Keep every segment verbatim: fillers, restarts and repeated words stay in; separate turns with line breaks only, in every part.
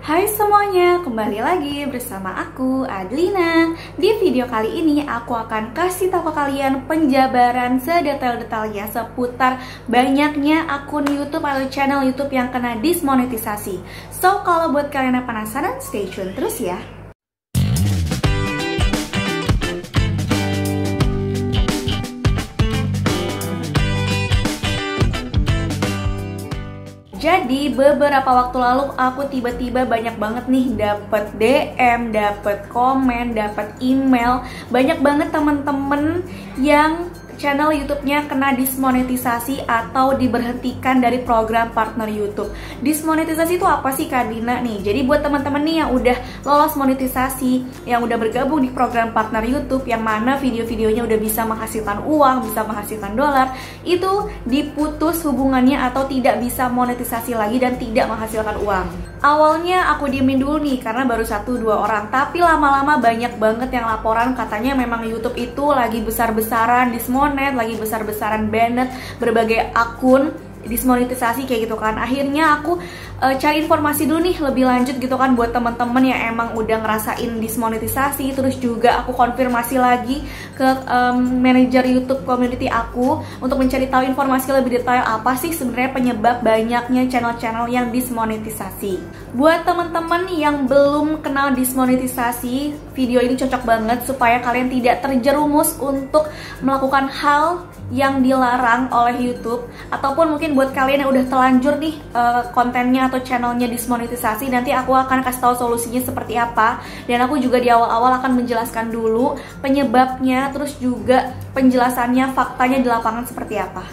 Hai semuanya, kembali lagi bersama aku, Adlina. Di video kali ini aku akan kasih tahu ke kalian penjabaran sedetail-detailnya seputar banyaknya akun YouTube atau channel YouTube yang kena dismonetisasi. So, kalau buat kalian yang penasaran, stay tune terus ya. Jadi beberapa waktu lalu aku tiba-tiba banyak banget nih dapet D M, dapet komen, dapet email, banyak banget temen-temen yang channel YouTube-nya kena dismonetisasi atau diberhentikan dari program partner YouTube. Dismonetisasi itu apa sih Kak Dina nih? Jadi buat teman-teman nih yang udah lolos monetisasi, yang udah bergabung di program partner YouTube, yang mana video-videonya udah bisa menghasilkan uang, bisa menghasilkan dolar, itu diputus hubungannya atau tidak bisa monetisasi lagi dan tidak menghasilkan uang. Awalnya aku diemin dulu nih karena baru satu dua orang, tapi lama-lama banyak banget yang laporan katanya memang YouTube itu lagi besar-besaran dismonet, lagi besar-besaran banned berbagai akun dismonetisasi kayak gitu kan. Akhirnya aku e, cari informasi dulu nih lebih lanjut gitu kan buat teman-teman yang emang udah ngerasain dismonetisasi. Terus juga aku konfirmasi lagi ke um, manajer YouTube community aku untuk mencari tahu informasi lebih detail apa sih sebenarnya penyebab banyaknya channel-channel yang dismonetisasi. Buat teman-teman yang belum kenal dismonetisasi, video ini cocok banget supaya kalian tidak terjerumus untuk melakukan hal yang dilarang oleh YouTube, ataupun mungkin buat kalian yang udah telanjur nih uh, kontennya atau channelnya dismonetisasi, nanti aku akan kasih tahu solusinya seperti apa. Dan aku juga di awal-awal akan menjelaskan dulu penyebabnya, terus juga penjelasannya, faktanya di lapangan seperti apa.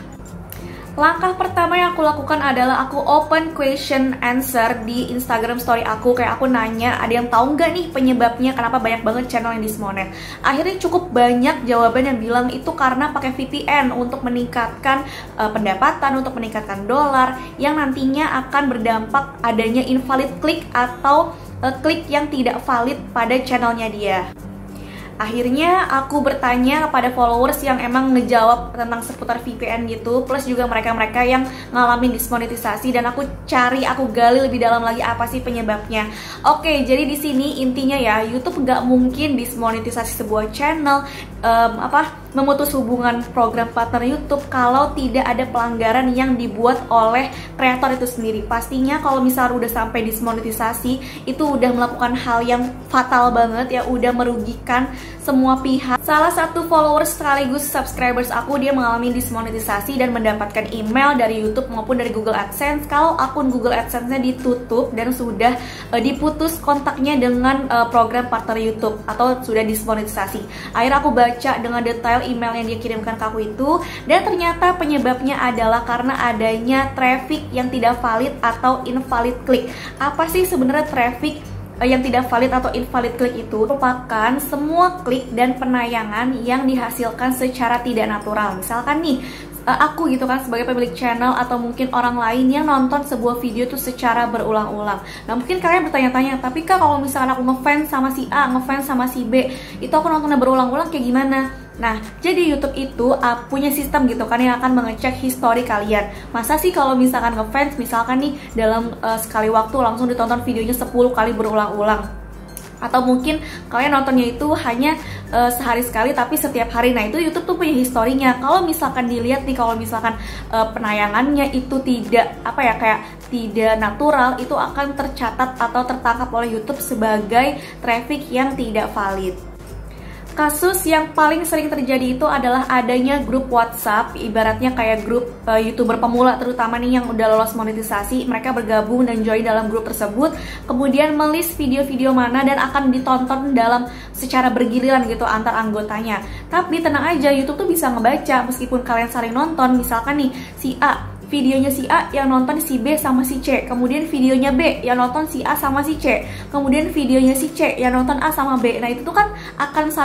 Langkah pertama yang aku lakukan adalah aku open question answer di Instagram story aku. Kayak aku nanya, ada yang tahu nggak nih penyebabnya kenapa banyak banget channel yang dismonet. Akhirnya cukup banyak jawaban yang bilang itu karena pakai V P N untuk meningkatkan uh, pendapatan, untuk meningkatkan dolar, yang nantinya akan berdampak adanya invalid click atau uh, klik yang tidak valid pada channelnya dia. Akhirnya aku bertanya kepada followers yang emang ngejawab tentang seputar V P N gitu, plus juga mereka-mereka yang ngalamin dismonetisasi, dan aku cari, aku gali lebih dalam lagi apa sih penyebabnya. Oke, jadi di sini intinya ya, YouTube nggak mungkin dismonetisasi sebuah channel, um, apa memutus hubungan program partner YouTube kalau tidak ada pelanggaran yang dibuat oleh kreator itu sendiri. Pastinya kalau misalnya udah sampai dismonetisasi, itu udah melakukan hal yang fatal banget ya, udah merugikan semua pihak. Salah satu followers sekaligus subscribers aku, dia mengalami dismonetisasi dan mendapatkan email dari YouTube maupun dari Google AdSense kalau akun Google AdSense-nya ditutup dan sudah uh, diputus kontaknya dengan uh, program partner YouTube atau sudah dismonetisasi. Akhirnya aku baca dengan detail email yang dia kirimkan ke aku itu, dan ternyata penyebabnya adalah karena adanya traffic yang tidak valid atau invalid click. Apa sih sebenarnya traffic yang tidak valid atau invalid click itu? Merupakan semua klik dan penayangan yang dihasilkan secara tidak natural. Misalkan nih, aku gitu kan sebagai pemilik channel atau mungkin orang lain yang nonton sebuah video tuh secara berulang-ulang. Nah mungkin kalian bertanya-tanya, tapi Kak kalau misalkan aku ngefans sama si A, ngefans sama si B, itu aku nontonnya berulang-ulang kayak gimana? Nah, jadi YouTube itu uh, punya sistem gitu kan yang akan mengecek history kalian. Masa sih kalau misalkan ngefans, misalkan nih dalam uh, sekali waktu langsung ditonton videonya sepuluh kali berulang-ulang? Atau mungkin kalian nontonnya itu hanya uh, sehari sekali tapi setiap hari. Nah itu YouTube tuh punya historinya. Kalau misalkan dilihat nih, kalau misalkan uh, penayangannya itu tidak apa ya kayak tidak natural, itu akan tercatat atau tertangkap oleh YouTube sebagai traffic yang tidak valid. Kasus yang paling sering terjadi itu adalah adanya grup WhatsApp, ibaratnya kayak grup uh, YouTuber pemula terutama nih yang udah lolos monetisasi. Mereka bergabung dan join dalam grup tersebut, kemudian melist video-video mana dan akan ditonton dalam secara bergiliran gitu antar anggotanya. Tapi tenang aja, YouTube tuh bisa ngebaca meskipun kalian saling nonton. Misalkan nih si A, videonya si A yang nonton si B sama si C, kemudian videonya B yang nonton si A sama si C, kemudian videonya si C yang nonton A sama B. Nah itu tuh kan akan saling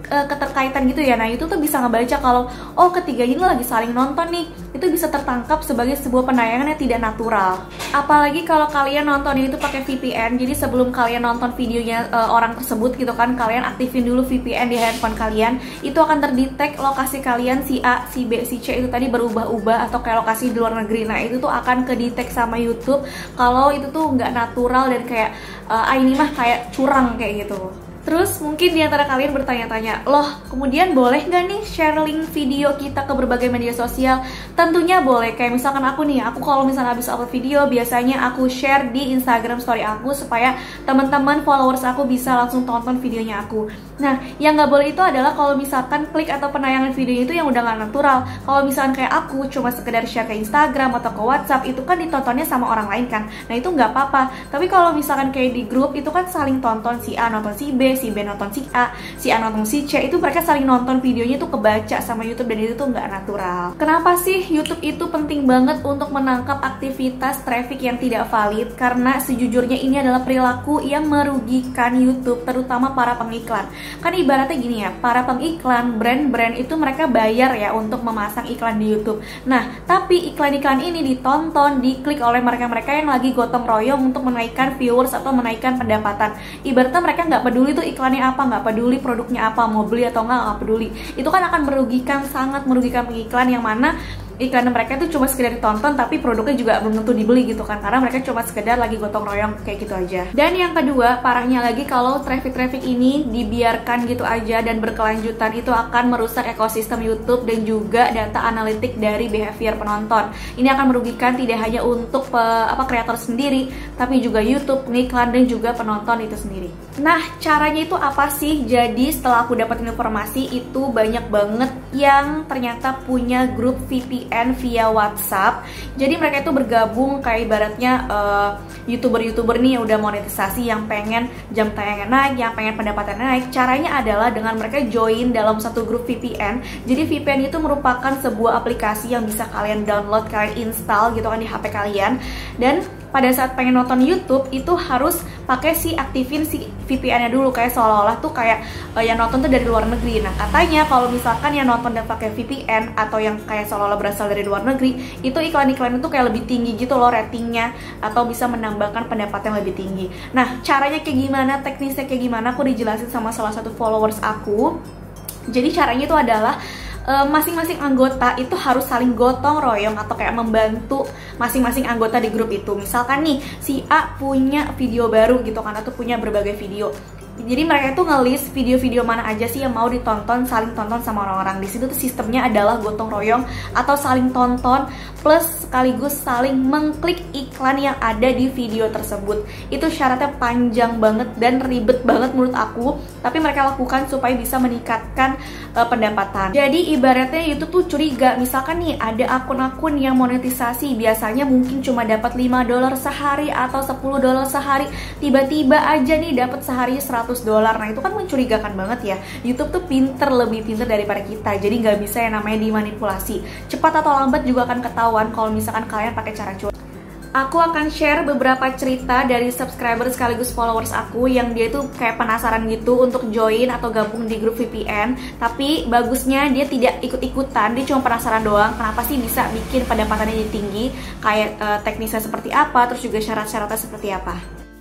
uh, keterkaitan gitu ya. Nah itu tuh bisa ngebaca kalau oh ketiganya ini lagi saling nonton nih, itu bisa tertangkap sebagai sebuah penayangan yang tidak natural. Apalagi kalau kalian nontonnya itu pakai V P N, jadi sebelum kalian nonton videonya uh, orang tersebut gitu kan, kalian aktifin dulu V P N di handphone kalian, itu akan terdetek lokasi kalian si A, si B, si C itu tadi berubah-ubah atau kayak lokasi di luar negeri. Nah itu tuh akan kedetek sama YouTube kalau itu tuh nggak natural dan kayak uh, ah ini mah kayak curang kayak gitu. Terus mungkin diantara kalian bertanya-tanya, loh kemudian boleh nggak nih share link video kita ke berbagai media sosial? Tentunya boleh. Kayak misalkan aku nih, aku kalau misalnya habis upload video, biasanya aku share di Instagram story aku supaya teman-teman followers aku bisa langsung tonton videonya aku. Nah, yang nggak boleh itu adalah kalau misalkan klik atau penayangan videonya itu yang udah nggak natural. Kalau misalkan kayak aku cuma sekedar share ke Instagram atau ke WhatsApp, itu kan ditontonnya sama orang lain kan. Nah itu nggak apa-apa. Tapi kalau misalkan kayak di grup, itu kan saling tonton, si A nonton si B, si B nonton si A, si A nonton si C, itu mereka saling nonton videonya itu kebaca sama YouTube dan itu tuh nggak natural. Kenapa sih YouTube itu penting banget untuk menangkap aktivitas traffic yang tidak valid? Karena sejujurnya ini adalah perilaku yang merugikan YouTube, terutama para pengiklan. Kan ibaratnya gini ya, para pengiklan, brand-brand itu mereka bayar ya untuk memasang iklan di YouTube. Nah, tapi iklan-iklan ini ditonton, diklik oleh mereka-mereka yang lagi gotong royong untuk menaikkan viewers atau menaikkan pendapatan. Ibaratnya mereka nggak peduli tuh iklannya apa, nggak peduli produknya apa, mau beli atau nggak, nggak peduli. Itu kan akan merugikan, sangat merugikan pengiklan, yang mana iklan mereka itu cuma sekedar ditonton tapi produknya juga belum tentu dibeli gitu kan, karena mereka cuma sekedar lagi gotong royong kayak gitu aja. Dan yang kedua, parahnya lagi kalau traffic-traffic ini dibiarkan gitu aja dan berkelanjutan, itu akan merusak ekosistem YouTube dan juga data analitik dari behavior penonton. Ini akan merugikan tidak hanya untuk pe, apa kreator sendiri, tapi juga YouTube, pengiklan, dan juga penonton itu sendiri. Nah, caranya itu apa sih? Jadi setelah aku dapat informasi, itu banyak banget yang ternyata punya grup V P N via WhatsApp. Jadi mereka itu bergabung kayak ibaratnya uh, YouTuber-YouTuber nih yang udah monetisasi, yang pengen jam tayangnya naik, yang pengen pendapatannya naik. Caranya adalah dengan mereka join dalam satu grup V P N. Jadi V P N itu merupakan sebuah aplikasi yang bisa kalian download, kalian install gitu kan di H P kalian. Dan pada saat pengen nonton YouTube itu harus pakai si aktifin si V P N-nya dulu, kayak seolah-olah tuh kayak uh, yang nonton tuh dari luar negeri. Nah katanya kalau misalkan yang nonton dan pakai V P N atau yang kayak seolah-olah berasal dari luar negeri, itu iklan-iklan itu kayak lebih tinggi gitu loh ratingnya, atau bisa menambahkan pendapatan yang lebih tinggi. Nah caranya kayak gimana, teknisnya kayak gimana, aku dijelasin sama salah satu followers aku. Jadi caranya itu adalah masing-masing anggota itu harus saling gotong royong atau kayak membantu masing-masing anggota di grup itu. Misalkan nih si A punya video baru gitu kan, atau punya berbagai video. Jadi mereka itu nge-list video-video mana aja sih yang mau ditonton, saling tonton sama orang-orang. Di situ tuh sistemnya adalah gotong royong atau saling tonton plus sekaligus saling mengklik iklan yang ada di video tersebut. Itu syaratnya panjang banget dan ribet banget menurut aku, tapi mereka lakukan supaya bisa meningkatkan uh, pendapatan. Jadi ibaratnya YouTube tuh curiga, misalkan nih ada akun-akun yang monetisasi biasanya mungkin cuma dapat lima dolar sehari atau sepuluh dolar sehari, tiba-tiba aja nih dapat sehari seratus dolar. Nah itu kan mencurigakan banget ya. YouTube tuh pinter, lebih pinter daripada kita, jadi nggak bisa yang namanya dimanipulasi. Cepat atau lambat juga akan ketahuan kalau misalkan kalian pakai cara curang. Aku akan share beberapa cerita dari subscriber sekaligus followers aku yang dia tuh kayak penasaran gitu untuk join atau gabung di grup V P N. Tapi bagusnya dia tidak ikut-ikutan, dia cuma penasaran doang kenapa sih bisa bikin pendapatannya jadi tinggi, kayak uh, teknisnya seperti apa, terus juga syarat-syaratnya seperti apa.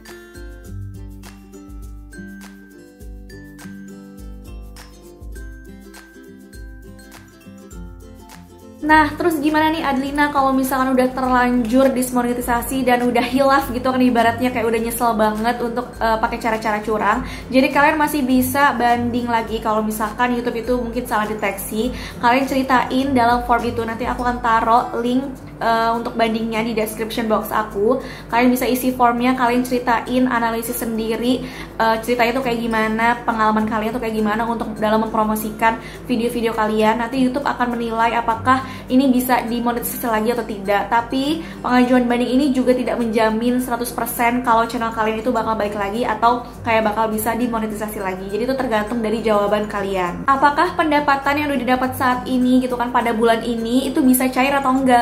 Nah, terus gimana nih Adlina kalau misalkan udah terlanjur dismonetisasi dan udah hilaf gitu kan, ibaratnya kayak udah nyesel banget untuk uh, pakai cara-cara curang. Jadi kalian masih bisa banding lagi kalau misalkan YouTube itu mungkin salah deteksi. Kalian ceritain dalam form itu, nanti aku akan taruh link uh, untuk bandingnya di description box aku. Kalian bisa isi formnya, kalian ceritain, analisis sendiri, uh, ceritanya tuh kayak gimana, pengalaman kalian tuh kayak gimana untuk dalam mempromosikan video-video kalian. Nanti YouTube akan menilai apakah ini bisa dimonetisasi lagi atau tidak. Tapi pengajuan banding ini juga tidak menjamin seratus persen kalau channel kalian itu bakal balik lagi atau kayak bakal bisa dimonetisasi lagi. Jadi itu tergantung dari jawaban kalian. Apakah pendapatan yang udah didapat saat ini gitu kan pada bulan ini itu bisa cair atau enggak, sementara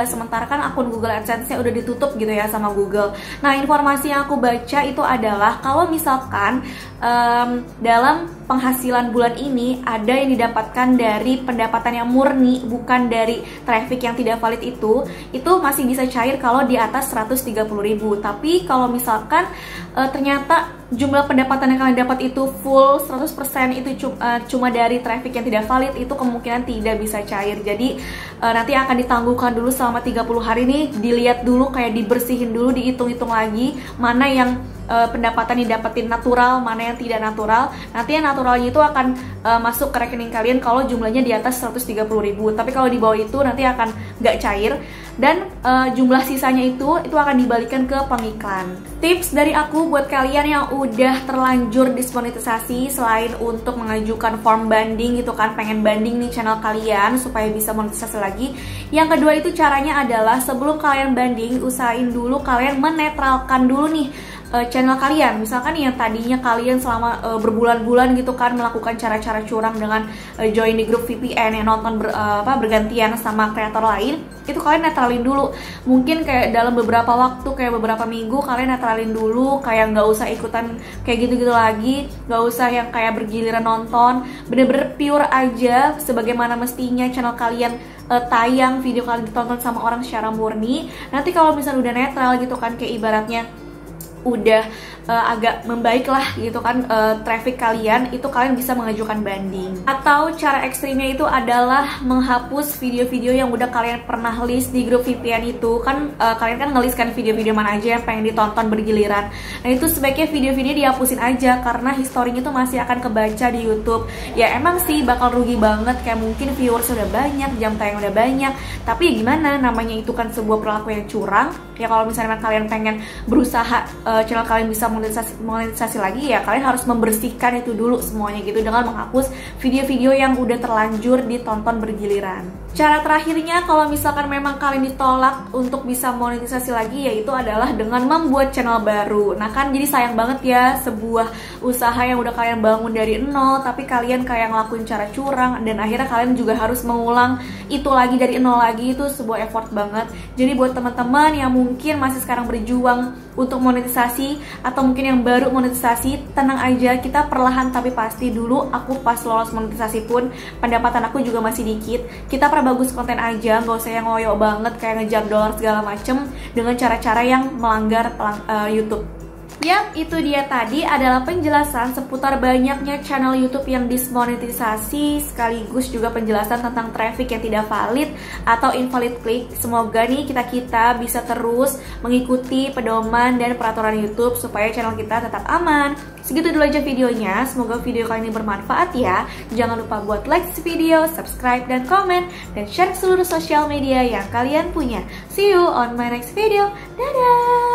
karena kan akun Google AdSense-nya udah ditutup gitu ya sama Google. Nah, informasi yang aku baca itu adalah kalau misalkan um, dalam penghasilan bulan ini ada yang didapatkan dari pendapatan yang murni, bukan dari traffic yang tidak valid itu, itu masih bisa cair kalau di atas seratus tiga puluh ribu. Tapi kalau misalkan uh, ternyata jumlah pendapatan yang kalian dapat itu full seratus persen itu cuma, uh, cuma dari traffic yang tidak valid, itu kemungkinan tidak bisa cair. Jadi uh, nanti akan ditangguhkan dulu selama tiga puluh hari nih, dilihat dulu, kayak dibersihin dulu, dihitung-hitung lagi mana yang Uh, pendapatan didapetin natural, mana yang tidak natural. Nanti yang naturalnya itu akan uh, masuk ke rekening kalian kalau jumlahnya di atas seratus tiga puluh ribu. Tapi kalau di bawah itu nanti akan nggak cair. Dan uh, jumlah sisanya itu itu akan dibalikan ke pengiklan. Tips dari aku buat kalian yang udah terlanjur dismonetisasi, selain untuk mengajukan form banding gitu kan, pengen banding nih channel kalian supaya bisa monetisasi lagi. Yang kedua itu caranya adalah sebelum kalian banding, usahain dulu kalian menetralkan dulu nih channel kalian. Misalkan yang tadinya kalian selama uh, berbulan-bulan gitu kan melakukan cara-cara curang dengan uh, join di grup V P N yang nonton ber, uh, apa, bergantian sama kreator lain, itu kalian netralin dulu. Mungkin kayak dalam beberapa waktu, kayak beberapa minggu kalian netralin dulu, kayak nggak usah ikutan kayak gitu-gitu lagi, nggak usah yang kayak bergiliran nonton, bener-bener pure aja sebagaimana mestinya channel kalian uh, tayang, video kalian ditonton sama orang secara murni. Nanti kalau misalnya udah netral gitu kan, kayak ibaratnya udah uh, agak membaik lah gitu kan uh, traffic kalian, itu kalian bisa mengajukan banding. Atau cara ekstrimnya itu adalah menghapus video-video yang udah kalian pernah list di grup V P N itu kan. Uh, kalian kan nge-list kan video-video mana aja yang pengen ditonton bergiliran. Nah, itu sebaiknya video-video dihapusin aja, karena historinya itu masih akan kebaca di YouTube. Ya emang sih bakal rugi banget, kayak mungkin viewers udah banyak, jam tayang udah banyak, tapi ya gimana, namanya itu kan sebuah perilaku yang curang. Ya kalau misalnya kalian pengen berusaha uh, channel kalian bisa monetisasi, monetisasi lagi, ya kalian harus membersihkan itu dulu semuanya gitu, dengan menghapus video-video yang udah terlanjur ditonton bergiliran. Cara terakhirnya kalau misalkan memang kalian ditolak untuk bisa monetisasi lagi, yaitu adalah dengan membuat channel baru. Nah kan jadi sayang banget ya, sebuah usaha yang udah kalian bangun dari nol, tapi kalian kayak ngelakuin cara curang, dan akhirnya kalian juga harus mengulang itu lagi dari nol lagi. Itu sebuah effort banget. Jadi buat teman-teman yang mungkin masih sekarang berjuang untuk monetisasi, atau mungkin yang baru monetisasi, tenang aja, kita perlahan tapi pasti. Dulu aku pas lolos monetisasi pun pendapatan aku juga masih dikit. Kita perbagus konten aja, nggak usah yang ngoyo banget kayak ngejar dolar segala macem dengan cara-cara yang melanggar pelang, uh, YouTube. Yap, itu dia tadi adalah penjelasan seputar banyaknya channel YouTube yang dismonetisasi, sekaligus juga penjelasan tentang traffic yang tidak valid atau invalid click. Semoga nih kita-kita bisa terus mengikuti pedoman dan peraturan YouTube supaya channel kita tetap aman. Segitu dulu aja videonya, semoga video kali ini bermanfaat ya. Jangan lupa buat like this video, subscribe, dan komen, dan share ke seluruh sosial media yang kalian punya. See you on my next video. Dadah!